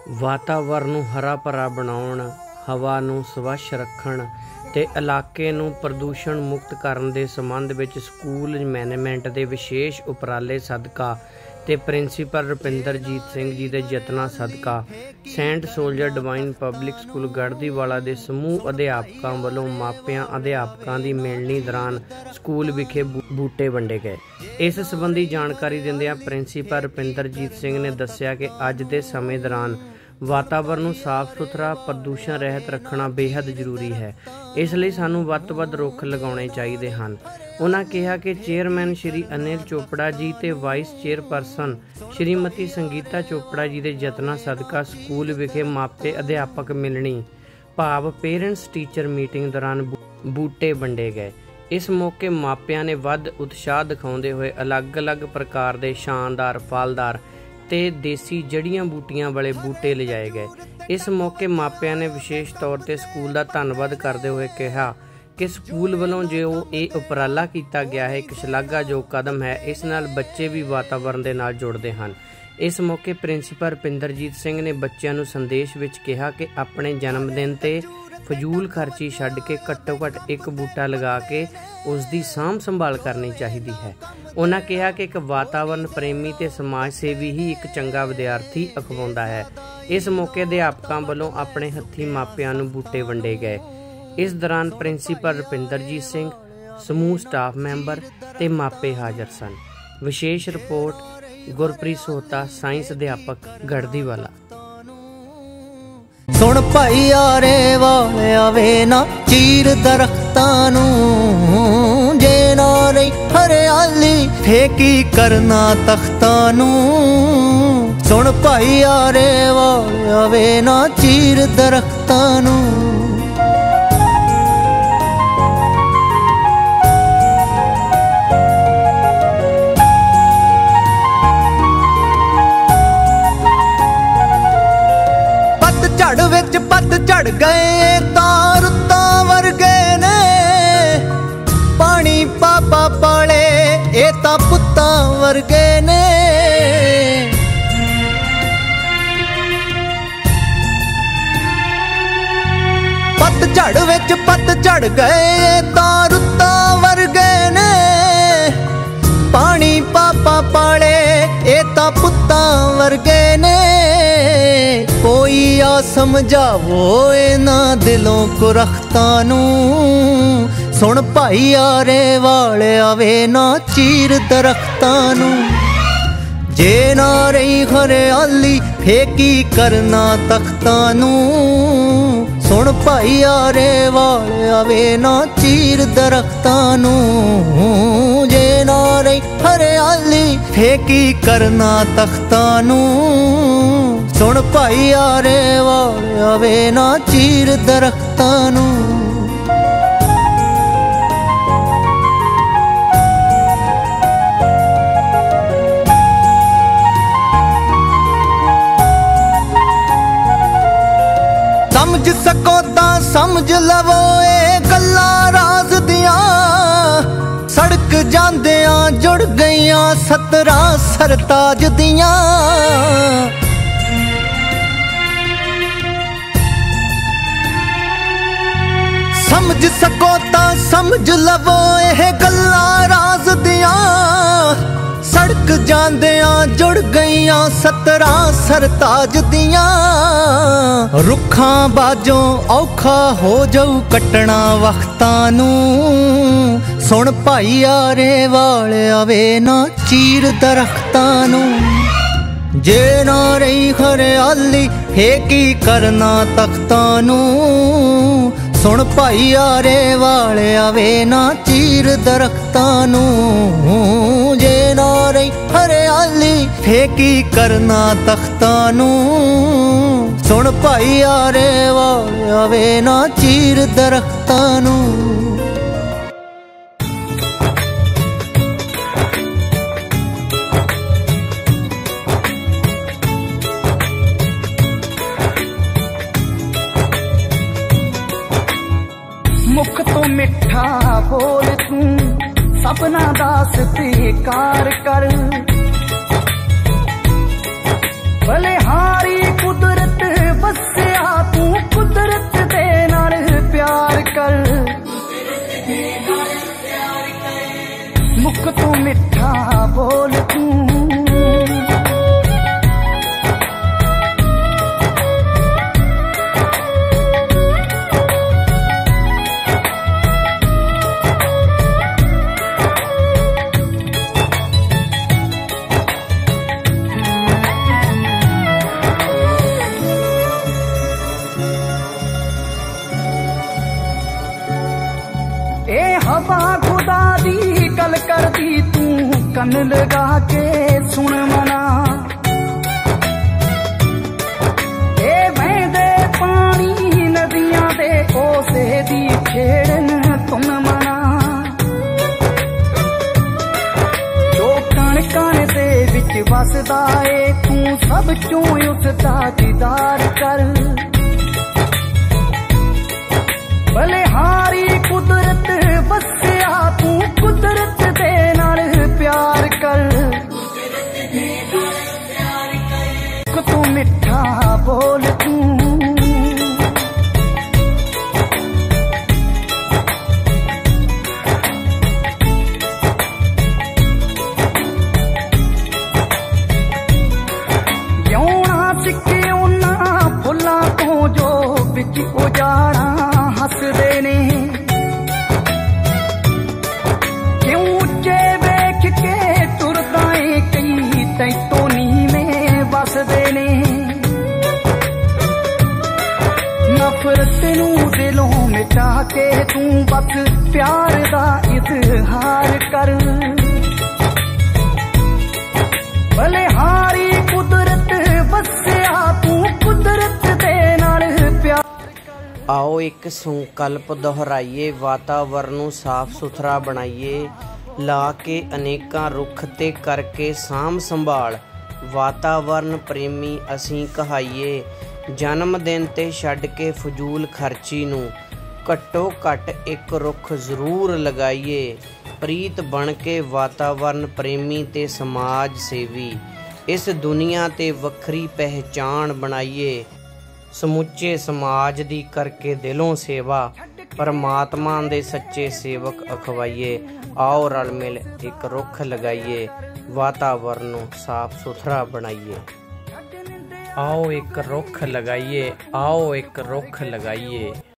ਵਾਤਾਵਰਨ ਨੂੰ ਹਰਾ ਭਰਾ ਬਣਾਉਣ, ਹਵਾ ਨੂੰ ਸਵੱਛ ਰੱਖਣ ਤੇ ਇਲਾਕੇ ਨੂੰ ਪ੍ਰਦੂਸ਼ਣ ਮੁਕਤ ਕਰਨ ਦੇ ਸੰਬੰਧ ਵਿੱਚ ਸਕੂਲ ਮੈਨੇਜਮੈਂਟ ਦੇ ਵਿਸ਼ੇਸ਼ ਉਪਰਾਲੇ ਸਦਕਾ ਤੇ ਪ੍ਰਿੰਸੀਪਲ ਰੁਪਿੰਦਰਜੀਤ ਸਿੰਘ ਜੀ ਦੇ ਯਤਨਾਂ ਸਦਕਾ saint soldier divine public school Garhdiwala ਦੇ ਸਮੂਹ ਅਧਿਆਪਕਾਂ ਵੱਲੋਂ ਮਾਪਿਆਂ ਅਧਿਆਪਕਾਂ ਦੀ ਮਿਲਣੀ ਦੌਰਾਨ ਸਕੂਲ ਵਿਖੇ ਬੂਟੇ ਵੰਡੇ ਗਏ। ਇਸ ਸੰਬੰਧੀ ਜਾਣਕਾਰੀ ਦਿੰਦਿਆਂ ਪ੍ਰਿੰਸੀਪਲ ਰੁਪਿੰਦਰਜੀਤ ਸਿੰਘ ਨੇ ਦੱਸਿਆ ਕਿ ਅੱਜ ਦੇ ਸਮੇਂ ਦੌਰਾਨ ਵਾਤਾਵਰਨ ਨੂੰ ਸਾਫ਼ ਸੁਥਰਾ ਪ੍ਰਦੂਸ਼ਣ ਰਹਿਤ ਰੱਖਣਾ ਬੇहद ਜ਼ਰੂਰੀ ਹੈ। ਇਸ ਲਈ ਸਾਨੂੰ ਵੱਧ ਤੋਂ ਵੱਧ ਰੁੱਖ ਲਗਾਉਣੇ ਚਾਹੀਦੇ ਹਨ। ਉਹਨਾਂ ਕਿਹਾ ਕਿ ਚੇਅਰਮੈਨ ਸ਼੍ਰੀ ਅਨਿਲ ਚੋਪੜਾ ਜੀ ਤੇ ਵਾਈਸ ਚੇਅਰਪਰਸਨ ਸ਼੍ਰੀਮਤੀ ਸੰਗੀਤਾ ਚੋਪੜਾ ਜੀ ਦੇ ਯਤਨਾਂ ਸਦਕਾ ਸਕੂਲ ਵਿਖੇ ਮਾਪੇ ਅਧਿਆਪਕ ਮਿਲਣੀ ਭਾਵ ਪੇਰੈਂਟਸ ਟੀਚਰ ਮੀਟਿੰਗ ਦੌਰਾਨ ਬੂਟੇ ਵੰਡੇ ਗਏ। ਇਸ ਮੌਕੇ ਮਾਪਿਆਂ ਨੇ ਵੱਧ ਉਤਸ਼ਾਹ ਦਿਖਾਉਂਦੇ ਹੋਏ ਅਲੱਗ-ਅਲੱਗ ਪ੍ਰਕਾਰ ਦੇ ਸ਼ਾਨਦਾਰ ਫਲਦਾਰ ਤੇ ਦੇਸੀ ਜੜੀਆਂ ਬੂਟੀਆਂ ਵਾਲੇ ਬੂਟੇ ਲਿਜਾਏ ਗਏ। ਇਸ ਮੌਕੇ ਮਾਪਿਆਂ ਨੇ ਵਿਸ਼ੇਸ਼ ਤੌਰ ਤੇ ਸਕੂਲ ਦਾ ਧੰਨਵਾਦ ਕਰਦੇ ਹੋਏ ਕਿਹਾ ਕਿ ਸਕੂਲ ਵੱਲੋਂ ਜੋ ਇਹ ਉਪਰਾਲਾ ਕੀਤਾ ਗਿਆ ਹੈ ਇੱਕ ਸ਼ਲਾਘਾਯੋਗ ਕਦਮ ਹੈ। ਇਸ ਨਾਲ ਬੱਚੇ ਵੀ ਵਾਤਾਵਰਨ ਦੇ ਨਾਲ ਜੁੜਦੇ ਹਨ। ਇਸ ਮੌਕੇ ਪ੍ਰਿੰਸੀਪਲ ਰੁਪਿੰਦਰਜੀਤ ਸਿੰਘ ਨੇ ਬੱਚਿਆਂ ਨੂੰ ਸੰਦੇਸ਼ ਵਿੱਚ ਕਿਹਾ ਕਿ ਆਪਣੇ ਜਨਮ ਦਿਨ ਤੇ ਫਜ਼ੂਲ ਖਰਚੀ ਛੱਡ ਕੇ ਘੱਟੋ ਘੱਟ ਇੱਕ ਬੂਟਾ ਲਗਾ ਕੇ ਉਸ ਦੀ ਸਾਂਭ ਸੰਭਾਲ ਕਰਨੀ ਚਾਹੀਦੀ ਹੈ। ਉਹਨਾਂ ਕਿਹਾ ਕਿ ਇੱਕ ਵਾਤਾਵਰਨ ਪ੍ਰੇਮੀ ਤੇ ਸਮਾਜ ਸੇਵੀ ਹੀ ਇੱਕ ਚੰਗਾ ਵਿਦਿਆਰਥੀ ਅਖਵਾਉਂਦਾ ਹੈ। ਇਸ ਮੌਕੇ ਅਧਿਆਪਕਾਂ ਵੱਲੋਂ ਆਪਣੇ ਹੱਥੀਂ ਮਾਪਿਆਂ ਨੂੰ ਬੂਟੇ ਵੰਡੇ ਗਏ। ਇਸ ਦੌਰਾਨ ਪ੍ਰਿੰਸੀਪਲ ਰੁਪਿੰਦਰਜੀਤ ਸਿੰਘ, ਸਮੂਹ ਸਟਾਫ ਮੈਂਬਰ ਤੇ ਮਾਪੇ ਹਾਜ਼ਰ ਸਨ। ਵਿਸ਼ੇਸ਼ ਰਿਪੋਰਟ ਗੁਰਪ੍ਰੀਤ ਸੋਹਤਾ, ਸਾਇੰਸ ਅਧਿਆਪਕ ਗੜ੍ਹਦੀਵਾਲਾ। ਸੁਣ ਭਾਈ ਯਾਰੇ ਵਾਲਿਆ ਵੇ ਨਾ ਚੀਰ ਦਰਖਤਾਂ ਨੂੰ, ਜੇ ਨਾ ਰਹੀ ਹਰਿਆਲੀ ਫੇ ਕੀ ਕਰਨਾ ਤਖਤਾਂ ਨੂੰ। ਸੁਣ ਭਾਈ ਯਾਰੇ ਵਾਲਿਆ ਵੇ ਨਾ ਚੀਰ ਦਰਖਤਾਂ ਨੂੰ। ਝੜ ਵਿੱਚ ਪੱਤ ਝੜ ਗਏ ਤਾਂ ਰੁੱਤਾਂ ਵਰਗੇ ਨੇ, ਪਾਣੀ ਪਾਪਾ ਪਾਲੇ ਇਹ ਤਾਂ ਪੁੱਤਾਂ ਵਰਗੇ ਨੇ। ਪੱਤ ਝੜ ਵਿੱਚ ਪੱਤ ਝੜ ਗਏ ਤਾਂ ਰੁੱਤਾਂ ਵਰਗੇ ਨੇ, ਪਾਣੀ ਪਾਪਾ ਪਾਲੇ ਇਹ ਤਾਂ ਪੁੱਤਾਂ ਵਰਗੇ ਨੇ। ਕੋਈ ਆ ਸਮਝਾਵੋ ਇਹਨਾਂ ਦਿਲੋਂ ਕੁਰਖਤਾਂ ਨੂੰ। ਸੁਣ ਭਾਈ ਯਾਰੇ ਵਾਲਿਆ ਵੇ ਨਾ ਚੀਰ ਦਰਖਤਾਂ ਨੂੰ, ਜੇ ਨਾ ਰਹੀ ਹਰਿਆਲੀ ਫੇ ਕੀ ਕਰਨਾ ਤਖਤਾਂ ਨੂੰ। ਸੁਣ ਭਾਈ ਯਾਰੇ ਵਾਲਿਆ ਵੇ ਨਾ ਚੀਰ ਦਰਖਤਾਂ ਨੂੰ, ਜੇ ਨਾ ਰਹੀ ਹਰਿਆਲੀ ਫੇ ਕੀ ਕਰਨਾ ਤਖਤਾਂ ਨੂੰ। ਸੁਣ ਭਾਈ ਯਾਰੇ ਵਾਲਿਆ ਵੇ ਨਾ ਚੀਰ ਦਰਖਤਾਂ ਨੂੰ। ਸਮਝ ਸਕੋ ਤਾਂ ਸਮਝ ਲਵੋ ਇਹ ਗੱਲਾਂ ਰਾਜ਼ ਦੀਆਂ, ਸੜਕ ਜਾਂਦਿਆਂ ਜੁੜ ਗਈਆਂ 17 ਸਰਤਾਜ ਦੀਆਂ। ਸਮਝ ਸਕੋ ਤਾਂ ਸਮਝ ਲਵੋ ਇਹ ਗੱਲਾਂ ਰਾਜ਼ ਦੀਆਂ, ਸੜਕ ਜਾਂਦਿਆਂ ਜੁੜ ਗਈਆਂ 17 ਸਰਤਾਜ ਦੀਆਂ। ਰੁੱਖਾਂ ਬਾਝੋਂ ਔਖਾ ਹੋ ਜਾਊ ਕੱਟਣਾ ਵਕਤਾਂ ਨੂੰ। ਸੁਣ ਭਾਈ ਯਾਰੇ ਵਾਲਿਆ ਵੇ ਨਾ ਚੀਰ ਦਰਖਤਾਂ ਨੂੰ, ਜੇ ਨਾ ਰਹੀ ਹਰਿਆਲੀ ਫੇ ਕੀ ਕਰਨਾ ਤਖਤਾਂ ਨੂੰ। ਸੁਣ ਭਾਈ ਯਾਰੇ ਵਾਲਿਆ ਵੇ ਨਾ ਚੀਰ ਦਰਖਤਾਂ ਨੂੰ, ਜੇ ਨਾ ਰਹੀ ਹਰਿਆਲੀ ਫੇ ਕੀ ਕਰਨਾ ਤਖਤਾਂ ਨੂੰ। ਸੁਣ ਭਾਈ ਯਾਰੇ ਵਾਲਿਆ ਵੇ ਨਾ ਚੀਰ ਦਰਖਤਾਂ ਨੂੰ। ਮੁਖ ਤੋਂ ਮਿੱਠਾ ਬੋਲ ਤੂੰ, ਸਪਨਾ ਦਾ ਸਤਿਕਾਰ ਕਰ। ਬਲਿਹਾਰੀ ਕੁਦਰਤ ਕੰਨ ਲਗਾ ਕੇ ਸੁਣ ਮਨਾ, ਇਹ ਵਹਿੰਦੇ ਪਾਣੀ ਨਦੀਆਂ ਦੇ ਉਸੇ ਦੀ ਛੇੜਨ ਤੁਮ ਮਨਾ, ਜੋ ਕਣ ਕਣ ਦੇ ਵਿੱਚ ਵਸਦਾ ਏ ਤੂੰ ਸਭ ਚੋਂ ਉਸਦਾ ਦੀਦਾਰ ਕਰ, ਬਲਿਹਾਰੀ ਕੁਦਰਤ ਵਸਿਆ ਤੂੰ ਕੁਦਰਤ ਦੇ ਨਾਲ ਪਿਆਰ ਕਰ, ਤੂੰ ਮਿੱਠਾ ਬੋਲ ਤੂੰ, ਜਿਉਣਾ ਸਿੱਕੇ ਉਹਨਾਂ ਫੁੱਲਾਂ ਤੋਂ ਜੋ ਵਿੱਚ ਉਜਾੜਾ ਹੱਸਦੇ ਨੇ, ਕਿਉਂ ਉੱਚੇ ਵੇਖ ਕੇ ਤੁਰਦਾ ਏ ਕਈ ਤੈਤੋਂ ਨੀਵੇਂ ਵਸਦੇ ਨੇ, ਨਫ਼ਰਤ ਨੂੰ ਦਿਲੋਂ ਮਿਟਾ ਕੇ ਤੂੰ ਬਸ ਪਿਆਰ ਦਾ ਇਜ਼ਹਾਰ ਕਰ, ਬਲਿਹਾਰੀ ਕੁਦਰਤ ਵਸਿਆ ਤੂੰ ਕੁਦਰਤ ਦੇ ਨਾਲ ਪਿਆਰ। ਆਓ ਇੱਕ ਸੰਕਲਪ ਦੁਹਰਾਈਏ, ਵਾਤਾਵਰਨ ਨੂੰ ਸਾਫ਼ ਸੁਥਰਾ ਬਣਾਈਏ, ਲਾ ਕੇ ਅਨੇਕਾਂ ਰੁੱਖ ਤੇ ਕਰਕੇ ਸਾਂਭ ਸੰਭਾਲ, ਵਾਤਾਵਰਨ ਪ੍ਰੇਮੀ ਅਸੀਂ ਕਹਾਈਏ, ਜਨਮ ਦਿਨ ਤੇ ਛੱਡ ਕੇ ਫਜ਼ੂਲ ਖਰਚੀ ਨੂੰ ਘੱਟੋ ਘੱਟ ਇੱਕ ਰੁੱਖ ਜ਼ਰੂਰ ਲਗਾਈਏ, ਪ੍ਰੀਤ ਬਣ ਕੇ ਵਾਤਾਵਰਨ ਪ੍ਰੇਮੀ ਤੇ ਸਮਾਜ ਸੇਵੀ, ਇਸ ਦੁਨੀਆ ਤੇ ਵੱਖਰੀ ਪਹਿਚਾਣ ਬਣਾਈਏ, ਸਮੁੱਚੇ ਸਮਾਜ ਦੀ ਕਰਕੇ ਦਿਲੋਂ ਸੇਵਾ, ਪਰਮਾਤਮਾ ਦੇ ਸੱਚੇ ਸੇਵਕ ਅਖਵਾਈਏ, ਆਓ ਰਲ ਮਿਲ ਇੱਕ ਰੁੱਖ ਲਗਾਈਏ, ਵਾਤਾਵਰਨ ਨੂੰ ਸਾਫ਼ ਸੁਥਰਾ ਬਣਾਈਏ, ਆਓ ਇੱਕ ਰੁੱਖ ਲਗਾਈਏ, ਆਓ ਇੱਕ ਰੁੱਖ ਲਗਾਈਏ।